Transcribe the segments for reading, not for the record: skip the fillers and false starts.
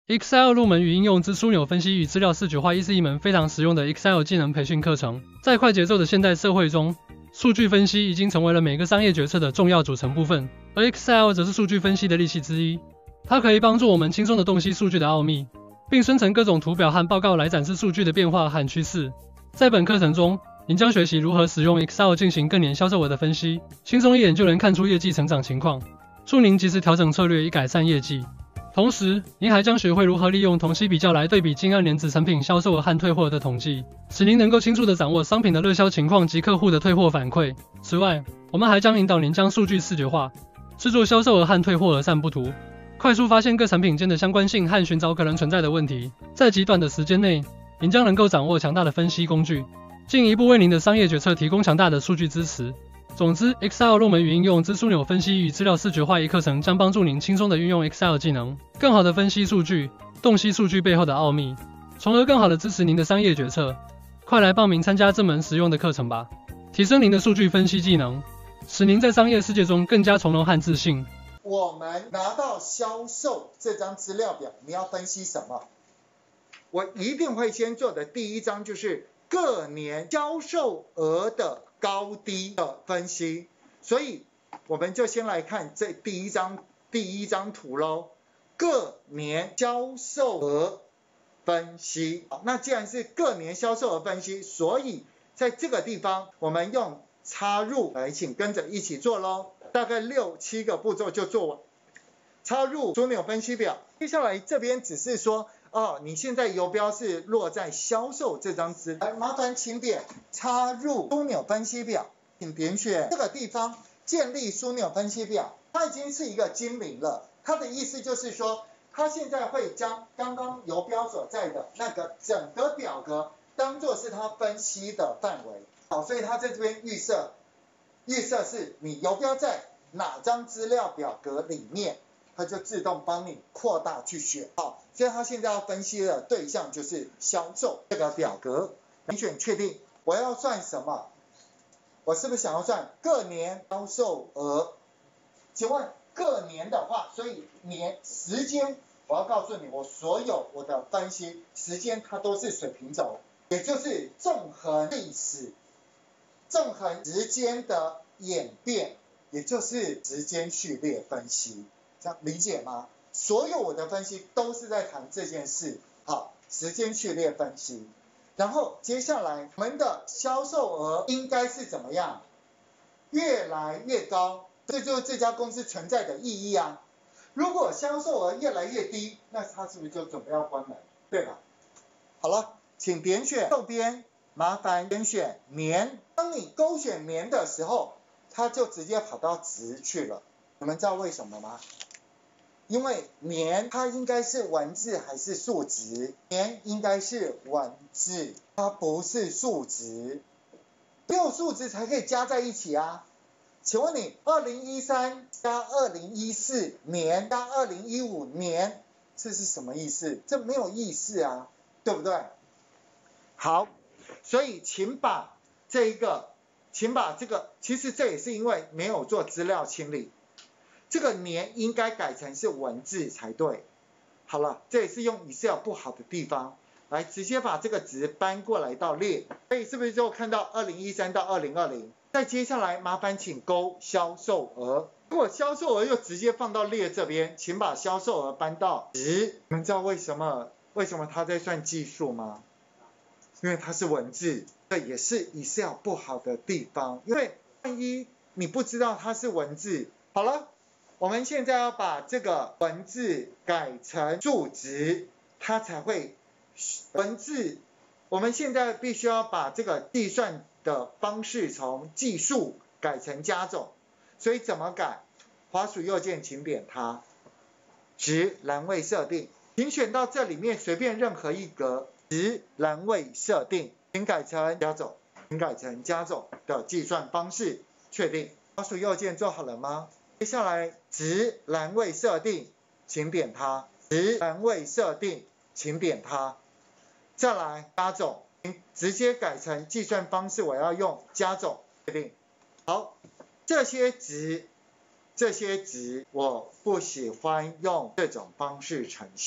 Excel 入门与应用之枢纽分析与资料视觉化，亦是一门非常实用的 Excel 技能培训课程。在快节奏的现代社会中，数据分析已经成为了每个商业决策的重要组成部分，而 Excel 则是数据分析的利器之一。它可以帮助我们轻松地洞悉数据的奥秘，并生成各种图表和报告来展示数据的变化和趋势。在本课程中，您将学习如何使用 Excel 进行各年销售额的分析，轻松一眼就能看出业绩成长情况，助您及时调整策略以改善业绩。同时，您还将学会如何利用同期比较来对比近2年子产品销售额和退货额的统计，使您能够清楚地掌握商品的热销情况及客户的退货反馈。此外，我们还将引导您将数据视觉化，制作销售额和退货额散布图，快速发现各产品间的相关性和寻找可能存在的问题。在极短的时间内，您将能够掌握强大的分析工具，进一步为您的商业决策提供强大的数据支持。总之 ，Excel 入门与应用之枢纽分析与资料视觉化一课程将帮助您轻松地运用 Excel 技能，更好地分析数据，洞悉数据背后的奥秘，从而更好地支持您的商业决策。快来报名参加这门实用的课程吧，提升您的数据分析技能，使您在商业世界中更加从容和自信。 我们拿到销售这张资料表，你要分析什么？我一定会先做的第一章就是各年销售额的高低的分析，所以我们就先来看这第一张图咯，各年销售额分析。那既然是各年销售额分析，所以在这个地方我们用插入来，请跟着一起做咯，大概6、7个步骤就做完。插入枢纽分析表，接下来这边只是说你现在游标是落在销售这张资料，麻烦请点插入枢纽分析表，请点选这个地方建立枢纽分析表。它已经是一个精灵了，它的意思就是说，它现在会将刚刚游标所在的那个整个表格当作是它分析的范围。好，所以它在这边预设是你游标在哪张资料表格里面，它就自动帮你扩大去选。好，所以它现在要分析的对象就是销售这个表格。点选确定，我要算什么？我是不是想要算各年销售额？请问各年的话，所以年时间，我要告诉你，我所有我的分析时间它都是水平轴，也就是纵横历史、纵横时间的演变，也就是时间序列分析。这样理解吗？所有我的分析都是在谈这件事。好，时间序列分析。然后接下来我们的销售额应该是怎么样？越来越高，这就是这家公司存在的意义啊。如果销售额越来越低，那它是不是就准备要关门？对吧？好了，请点选右边，麻烦点选年。当你勾选年的时候，它就直接跑到值去了。你们知道为什么吗？因为年它应该是文字还是数值？年应该是文字，它不是数值。只有数值才可以加在一起啊。请问你2013加2014年加2015年，这是什么意思？这没有意思啊，对不对？好，所以请把这个，其实这也是因为没有做资料清理。这个年应该改成是文字才对。好了，这也是用 Excel 不好的地方，来直接把这个值搬过来到列，所以是不是就看到2013到2020？再接下来麻烦请勾销售额，如果销售额又直接放到列这边，请把销售额搬到值。你们知道为什么它在算技术吗？因为它是文字，这也是 Excel 不好的地方，因为万一你不知道它是文字。好了，我们现在要把这个文字改成数值，它才会文字。我们现在必须要把这个计算的方式从计数改成加总，所以怎么改？滑鼠右键请点它，值栏位设定，请选到这里面随便任何一格，值栏位设定，请改成加总的计算方式，确定。滑鼠右键做好了吗？接下来值栏位设定，请点它，值栏位设定，请点它。再来加总，直接改成计算方式，我要用加总，确定。好，这些值我不喜欢用这种方式呈现，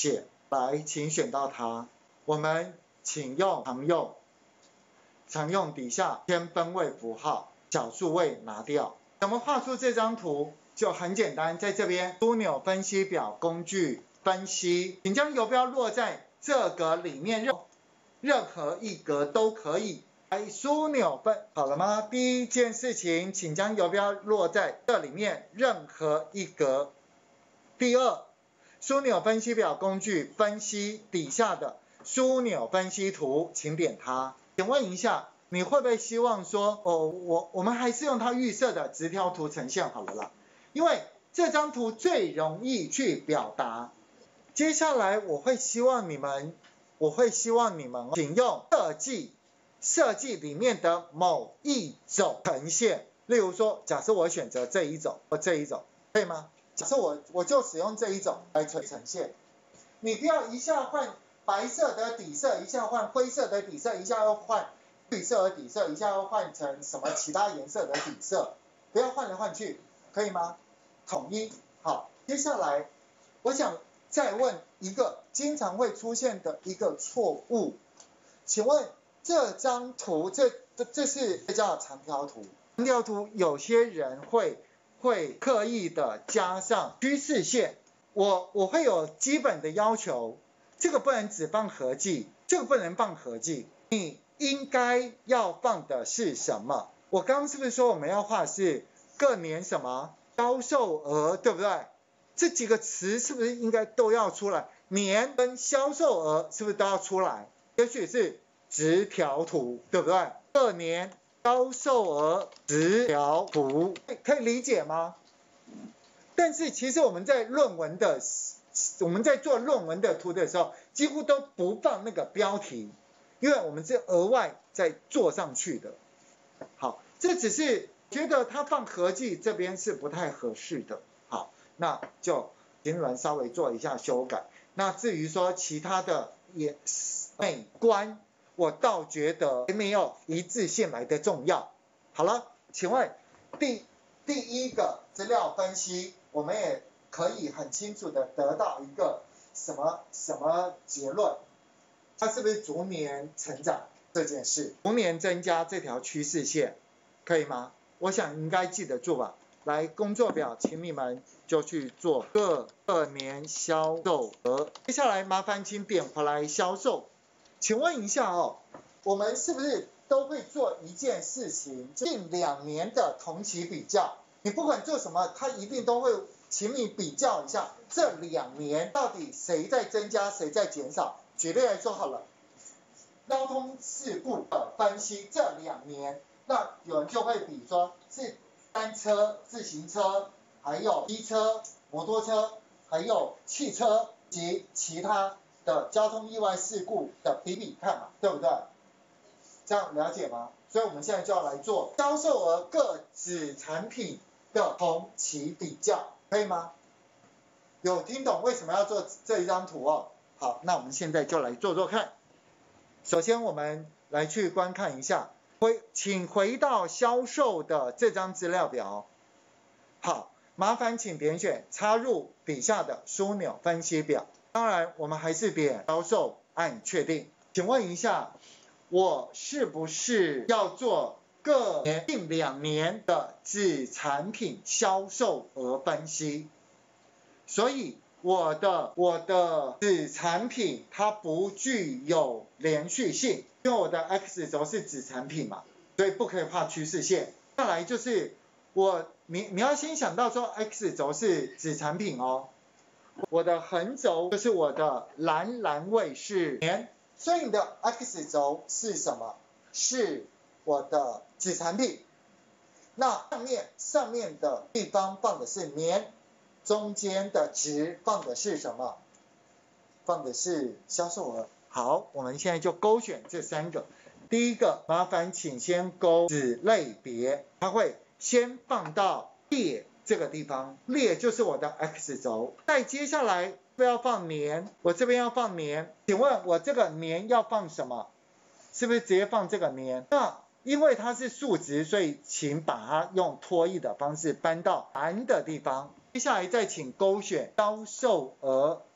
来，请选到它。我们请用常用底下偏分位符号，小数位拿掉。怎么画出这张图？就很简单，在这边枢纽分析表工具分析，请将游标落在这个里面任何一格都可以。来，枢纽分好了吗？第一件事情，请将游标落在这里面任何一格。第二，枢纽分析表工具分析底下的枢纽分析图，请点它。请问一下，你会不会希望说，我们还是用它预设的直条图呈现好了啦？因为这张图最容易去表达。接下来我会希望你们请用设计里面的某一种呈现。例如说，假设我选择这一种或这一种，可以吗？假设我就使用这一种来呈现，你不要一下换白色的底色，一下换灰色的底色，一下又换绿色的底色，一下又换成什么其他颜色的底色，不要换来换去，可以吗？统一。好，接下来我想再问一个经常会出现的一个错误，请问这张图这叫长条图，长条图有些人会刻意的加上趋势线，我会有基本的要求，这个不能只放合计，这个不能放合计，你应该要放的是什么？我刚刚是不是说我们要画是各年什么销售额，对不对？这几个词是不是应该都要出来？年跟销售额是不是都要出来？也许是直条图，对不对？各年销售额直条图，可以理解吗？但是其实我们在做论文的图的时候，几乎都不放那个标题，因为我们是额外再做上去的。好，这只是觉得它放合计这边是不太合适的。好，那就请你们稍微做一下修改。那至于说其他的美观，我倒觉得没有一致性来的重要。好了，请问第一个资料分析，我们也可以很清楚的得到一个什么结论？它是不是逐年成长这件事，逐年增加这条趋势线，可以吗？我想应该记得住吧。来，工作表，请你们就去做各年销售额。接下来麻烦请点回来销售。请问一下我们是不是都会做一件事情，近2年的同期比较？你不管做什么，它一定都会请你比较一下这2年到底谁在增加，谁在减少。举例来说好了，交通事故的分析这2年，那有人就会比说是单车、自行车，还有机车、摩托车，还有汽车及其他的交通意外事故的比看嘛，对不对？这样了解吗？所以我们现在就要来做销售额各子产品的同期比较，可以吗？有听懂为什么要做这一张图好，那我们现在就来做做看。首先我们来去观看一下，请回到销售的这张资料表。好，麻烦请点选插入底下的枢纽分析表。当然我们还是点销售按确定。请问一下，我是不是要做各年近2年的子产品销售额分析？所以我的子产品它不具有连续性，因为我的 X 轴是子产品嘛，所以不可以画趋势线。再来就是你要先想到说 X 轴是子产品我的横轴就是我的栏位是年，所以你的 X 轴是什么？是我的子产品。那上面的地方放的是年，中间的值放的是什么？放的是销售额。好，我们现在就勾选这3个。第一个，麻烦请先勾子类别，它会先放到列这个地方，列就是我的 X 轴。再接下来要放年，我这边要放年，请问我这个年要放什么？是不是直接放这个年？那因为它是数值，所以请把它用拖曳的方式搬到蓝的地方。接下来再请勾选销售额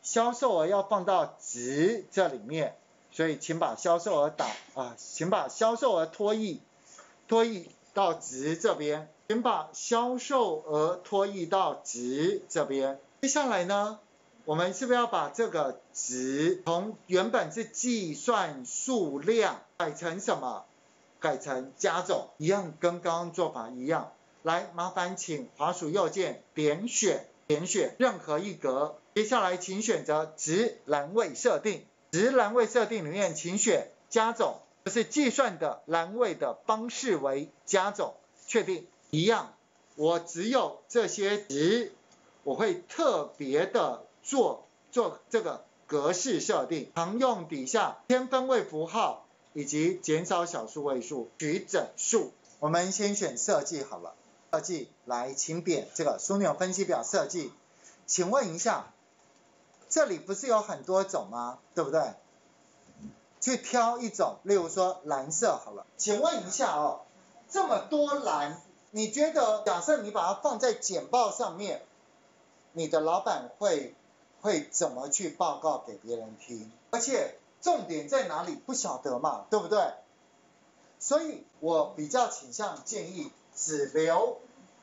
销售额要放到值这里面，所以请把销售额请把销售额拖移到值这边，请把销售额拖移到值这边。接下来呢，我们是不是要把这个值从原本是计算数量改成什么？改成加总，一样跟刚刚做法一样。来，麻烦请滑鼠右键点选任何一格，接下来请选择值栏位设定，值栏位设定里面请选加总，就是计算的栏位的方式为加总，确定。一样，我只有这些值，我会特别的做这个格式设定，常用底下添分位符号以及减少小数位数，取整数。我们先选设计好了。设计来，请点这个枢纽分析表设计。请问一下，这里不是有很多种吗？对不对？去挑一种，例如说蓝色好了。请问一下哦，这么多蓝，你觉得假设你把它放在简报上面，你的老板会怎么去报告给别人听？而且重点在哪里不晓得嘛，对不对？所以我比较倾向建议只留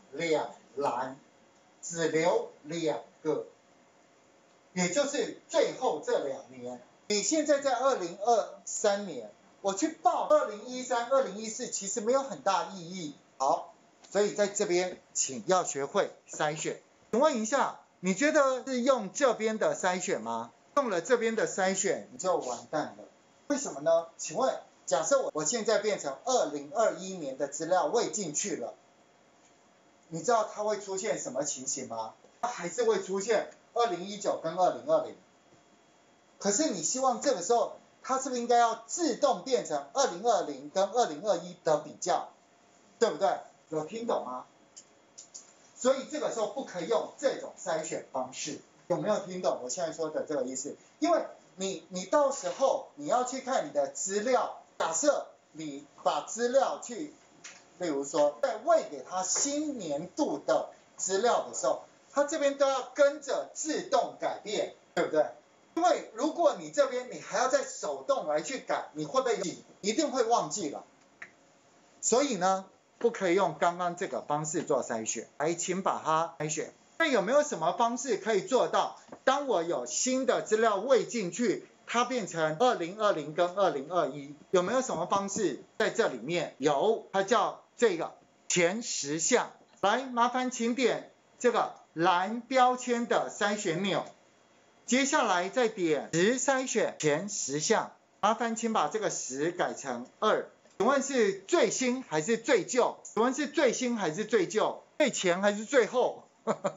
2栏，只留2个，也就是最后这2年。你现在在2023年，我去报2013、2014，其实没有很大意义。好，所以在这边请要学会筛选。请问一下，你觉得是用这边的筛选吗？用了这边的筛选，你就完蛋了。为什么呢？请问，假设我现在变成2021年的资料喂进去了，你知道它会出现什么情形吗？它还是会出现2019跟2020。可是你希望这个时候，它是不是应该要自动变成2020跟2021的比较，对不对？有听懂吗？所以这个时候不可以用这种筛选方式，有没有听懂我现在说的这个意思？因为你到时候你要去看你的资料，假设你把资料去，例如说在喂给他新年度的资料的时候，他这边都要跟着自动改变，对不对？因为如果你这边你还要再手动来去改，你会不会一定会忘记了？所以呢，不可以用刚刚这个方式做筛选。来，请把它筛选。那有没有什么方式可以做到？当我有新的资料喂进去，它变成2020跟2021，有没有什么方式在这里面？有，它叫这个前10项。来，麻烦请点这个蓝标签的筛选钮。接下来再点值筛选前10项，麻烦请把这个10改成2。请问是最新还是最旧？请问是最新还是最旧？最前还是最后？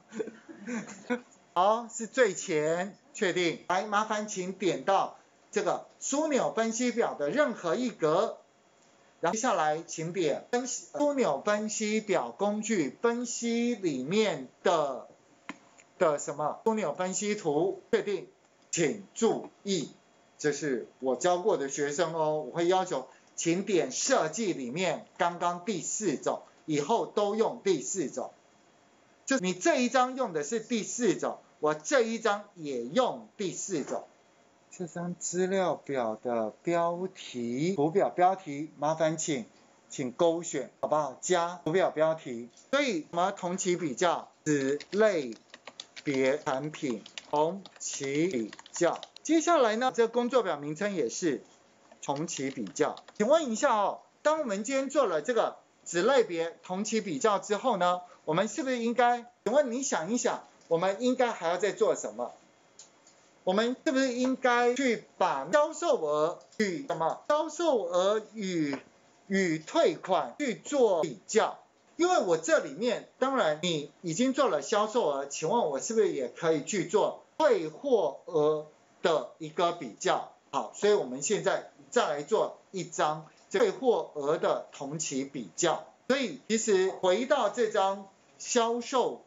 好，是最前，确定。来，麻烦请点到这个枢纽分析表的任何一格，然后接下来请点枢纽分析表工具分析里面的什么枢纽分析图，确定。请注意，这是我教过的学生哦，我会要求请点设计里面刚刚第4种，以后都用第4种。就你这一张用的是第4种，我这一张也用第4种。这张资料表的标题，图表标题，麻烦请勾选，好不好？加图表标题。所以什么同期比较，子类别产品同期比较。接下来呢，这个工作表名称也是同期比较。请问一下哦，当我们今天做了这个子类别同期比较之后呢，我们是不是应该？请问你想一想，我们应该还要再做什么？我们是不是应该去把销售额与什么？销售额与退款去做比较？因为我这里面，当然你已经做了销售额，请问我是不是也可以去做退货额的一个比较？好，所以我们现在再来做一张退货额的同期比较。所以其实回到这张销售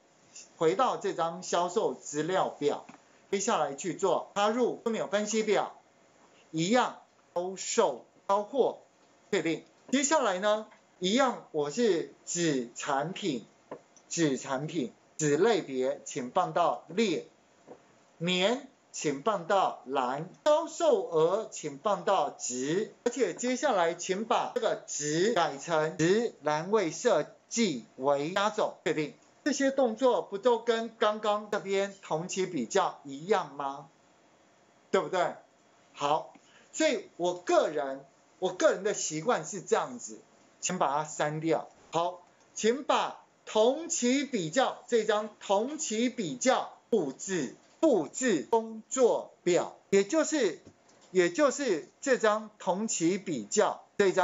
资料表，接下来去做插入枢纽分析表，一样销货确定。接下来呢，一样我是子产品子类别，请放到列，年请放到栏，销售额请放到值，而且接下来请把这个值改成值栏位设计为加总，确定。这些动作不都跟刚刚这边同期比较一样吗？对不对？好，所以我个人的习惯是这样子，请把它删掉。好，请把同期比较这张同期比较复制工作表，也就是这张同期比较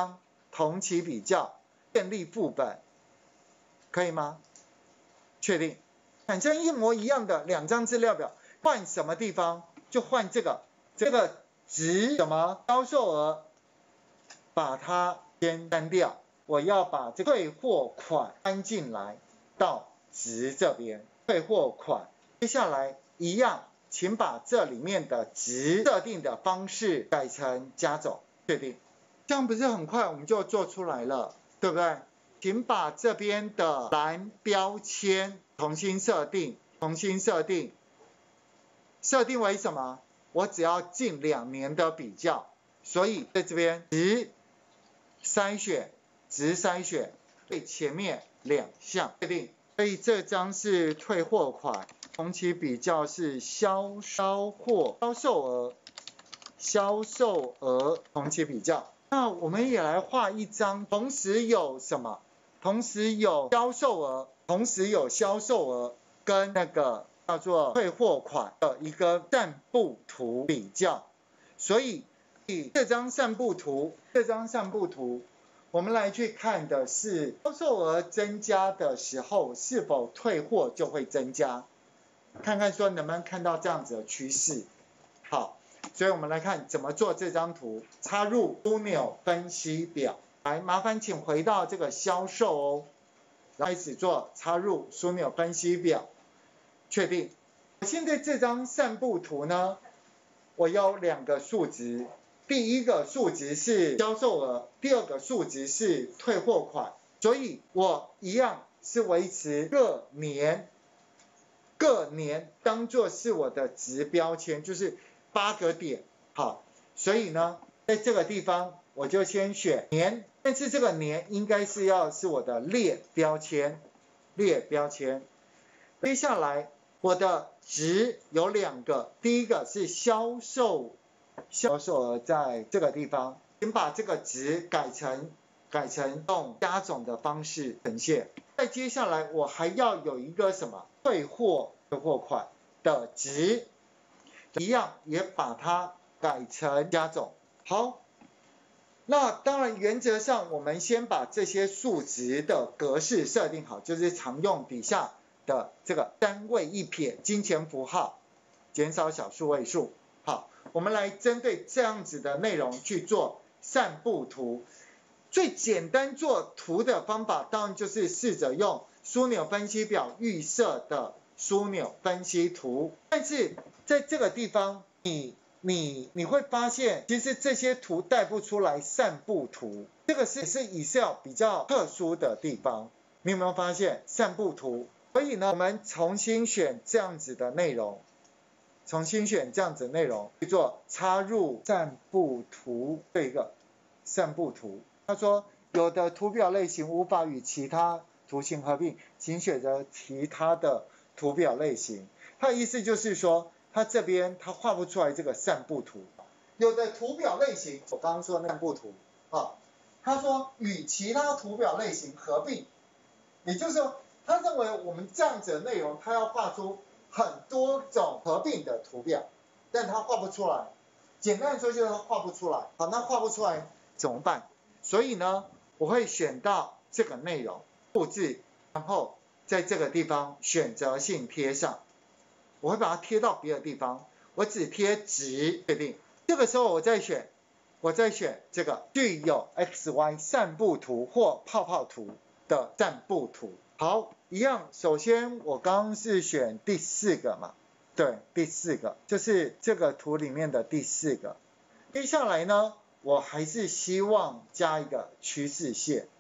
建立副本，可以吗？确定。产生一模一样的2张资料表，换什么地方？就换这个值什么销售额，把它先删掉。我要把这个退货款搬进来到值这边，退货款。接下来一样，请把这里面的值设定的方式改成加总，确定。这样不是很快我们就做出来了，对不对？请把这边的栏标签重新设定，设定为什么？我只要近2年的比较，所以在这边值筛选对前面2项确定。所以这张是退货款，同期比较是销售额同期比较。那我们也来画一张，同时有什么？同时有销售额跟那个叫做退货款的一个散布图比较。所以这张散布图，我们来去看的是销售额增加的时候，是否退货就会增加？看看说能不能看到这样子的趋势。好，所以我们来看怎么做这张图，插入枢纽分析表。来，麻烦请回到这个销售哦，开始做插入枢纽分析表，确定。现在这张散布图呢，我有2个数值，第一个数值是销售额，第2个数值是退货款，所以我一样是维持各年当做是我的值标签，就是8个点。好，所以呢，在这个地方我就先选年，但是这个年应该是我的列标签。接下来我的值有2个，第一个是销售额，在这个地方，请把这个值改成用加总的方式呈现。再接下来我还要有一个什么退货款的值，一样也把它改成加总。好，那当然原则上我们先把这些数值的格式设定好，就是常用底下的这个单位一撇金钱符号，减少小数位数。好，我们来针对这样子的内容去做散布图。最简单做图的方法，当然就是试着用枢纽分析表预设的枢纽分析图。但是在这个地方，你会发现，其实这些图带不出来散布图，这个是 Excel 比较特殊的地方。你有没有发现散布图？所以呢，我们重新选这样子的内容，去做插入散布图这一个散布图。他说有的图表类型无法与其他图形合并，请选择其他的图表类型。他的意思就是说，他这边他画不出来这个散布图。有的图表类型，我刚刚说的那散布图啊，他说与其他图表类型合并，也就是说，他认为我们这样子的内容，他要画出很多种合并的图表，但他画不出来。简单的说就是他画不出来。好，那画不出来怎么办？所以呢，我会选到这个内容，复制，然后在这个地方选择性贴上。我会把它贴到别的地方，我只贴值，确定。这个时候我再选这个具有 XY 散布图或泡泡图的散布图。好，一样，首先我刚刚是选第4个嘛，对，第4个就是这个图里面的第4个。接下来呢，我还是希望加一个趋势线。